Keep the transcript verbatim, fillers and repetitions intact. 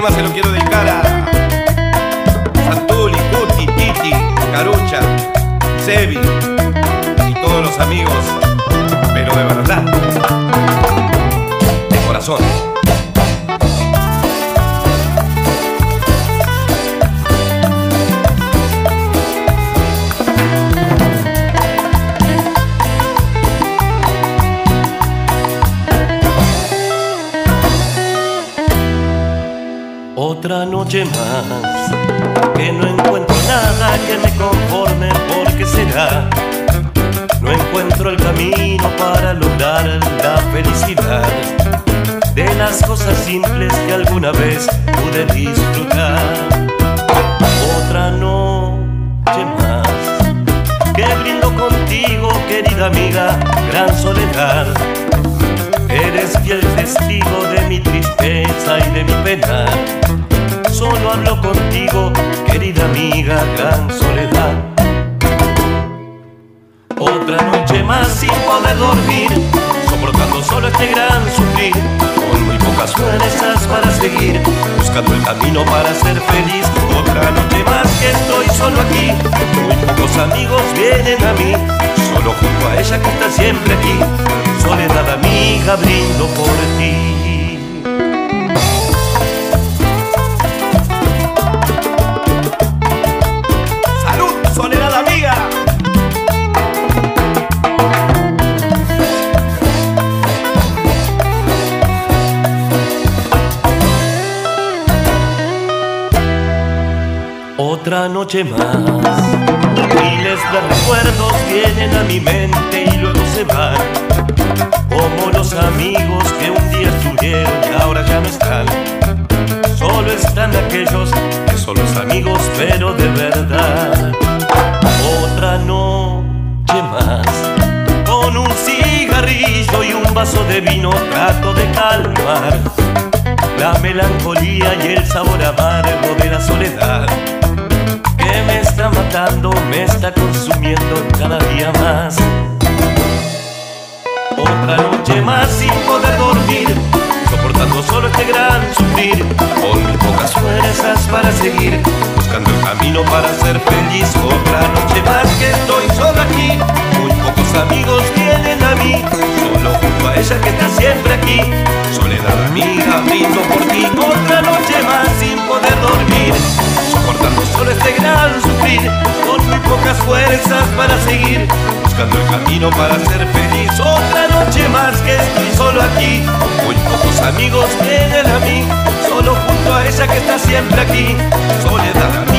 tema se lo quiero dedicar a Santuli, Cuti, Titi, Carucha, Sebi y todos los amigos, pero de verdad, de corazón. Otra noche más, que no encuentro nada que me conforme, ¿por qué será? No encuentro el camino para lograr la felicidad de las cosas simples que alguna vez pude disfrutar. Otra noche más, que brindo contigo, querida amiga, gran soledad. Eres fiel testigo de mi tristeza y de mi pena. Solo hablo contigo, querida amiga, gran soledad. Otra noche más sin poder dormir, soportando solo este gran sufrir, con muy pocas fuerzas para seguir, buscando el camino para ser feliz. Otra noche más que estoy solo aquí, muy pocos amigos vienen a mí, solo junto a ella que está siempre aquí. Soledad amiga, brindo por ti. ¡Salud, soledad amiga! Otra noche más, miles de recuerdos vienen a mi mente y luego se van, como los amigos que un día estuvieron y ahora ya no están. Solo están aquellos que son los amigos pero de verdad. Otra noche más, con un cigarrillo y un vaso de vino trato de calmar la melancolía y el sabor amargo de la soledad, que me está matando, me está consumiendo cada día más. Otra noche más sin poder dormir, soportando solo este gran sufrir, con mis pocas fuerzas para seguir, buscando el camino para ser feliz. Otra noche más que estoy solo aquí, muy pocos amigos vienen a mí, solo junto a ella que está siempre aquí. Soledad amiga, brindo por ti. Otra noche más sin poder dormir, soportando solo este gran sufrir, con muy pocas fuerzas para seguir, buscando el camino para ser feliz. Otra noche más que estoy solo aquí, muy pocos amigos vienen a mí, solo junto a ella que está siempre aquí. Soledad